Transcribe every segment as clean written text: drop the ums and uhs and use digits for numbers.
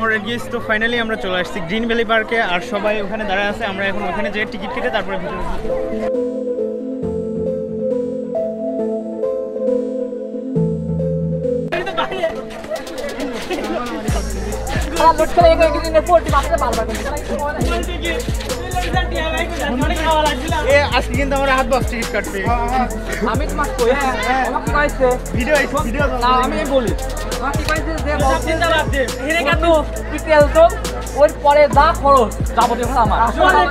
Already গেছি, তো finally আমরা চলে আসছি গ্রিন ভ্যালি পার্কে। আর সবাই ওখানে দাঁড়ায় আছে, আমরা এখন ওখানে যেয়ে টিকিট কেটে তারপরে ভিতরে আজকে কিন্তু আমার হাত বস টিকিট কাটছে। আমি তোমাকে কই আমাকে কি কইছে ভিডিও না আমি বলি আমাকে কি কইছে যে বলতে দে হেরে কত টিকেল তো ওর পরে দা খরচ যাবতীয় খরচ আমার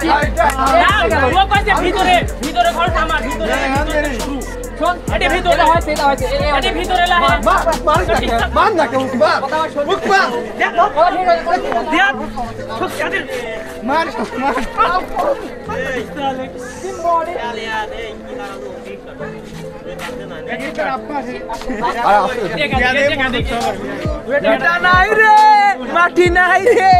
ও কইছে ভিতরে খরচ আমার ভিতরে শুরু শোন এটা ভিতরে হয় সেটা হইছে এটা ভিতরে লা মান না কেউ বা মুখ পা দেখ খুব কাদের মার এই সালে সিম্বলি আলিয়া দে কি দাঁড়ানো ঠিক করে এটা নাই রে মাটি নাই রে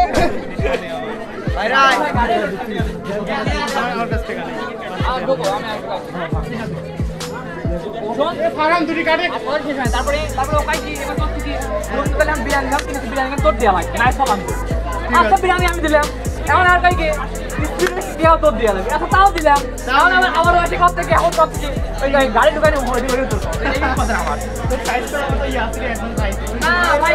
বিরিয়ানি আমি দিলাম এখন আর কাইকে তোর দিয়ে লাগবে আচ্ছা তাও দিলাম তাহলে আমার বাসে কত থেকে এখন কত থেকে ওই গাড়ি ঢুকানি আমার না ভাই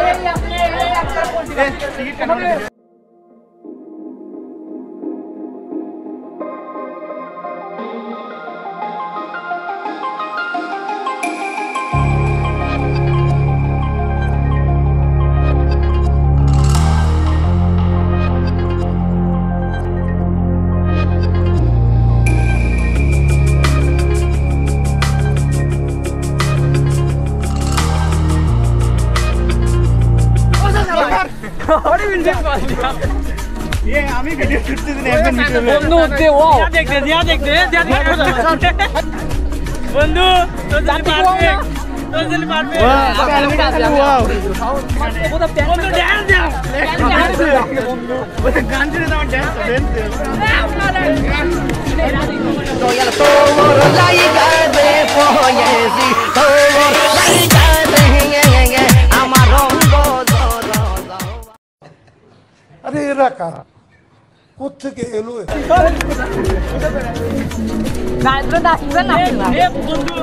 আমি ভিডিও করতে বন্ধু দে ওয়াও দেখ দে বন্ধু তো জানি পারবে তো জানি পারবে ওয়াও বন্ধু ড্যান্স দাও বন্ধু গান শুনে দাও ড্যান্স তো লাই গাবে পয়েছি তো লাই গাবে আমার রঙ্গ আরে এরা কারা কোত্থেকে এলো বন্ধু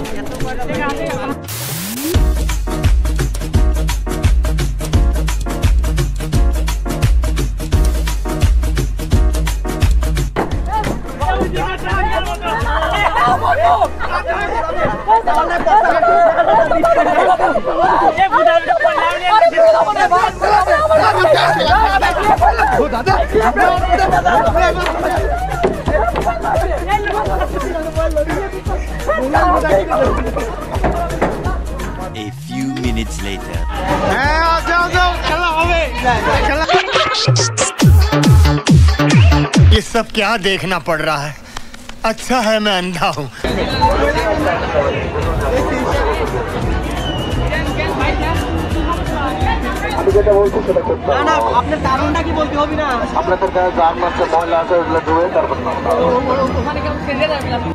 A few minutes later. ये सब क्या देखना पड़ रहा है? अच्छा है मैं अंधा हूँ। না না আপনার কারণটা কি বলতে হবে না আপনাদের গায়ে জান মারছে ময়লা আছে ওগুলো ধুয়ে তারপর ওখানে কেউ ফেলে যাবে না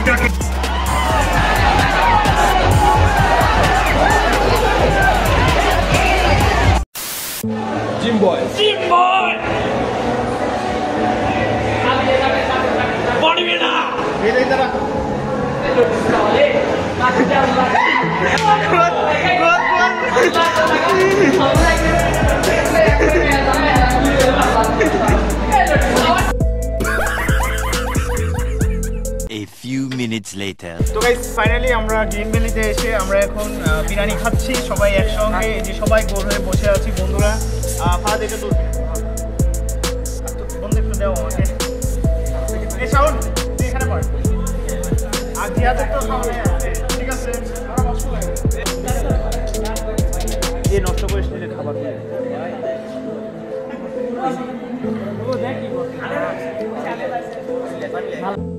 Jim boy. A few minutes later. তো গাইস ফাইনালি আমরা গ্রিন ভ্যালিতে এসে আমরা এখন বিরিয়ানি খাচ্ছি সবাই একসঙ্গে, এই যে সবাই গোল হয়ে বসে আছি বন্ধুরা। ফাহাদ এটা তো বন্ধু একটু দাও আমাকে। এই শাওন তুই এখানে পড়। আর জিয়াতে তো সামনে আছে, ঠিক আছে? আমরা কষ্ট লাগে এই নষ্ট করিস নিলে খাবার দিয়ে ও দেখি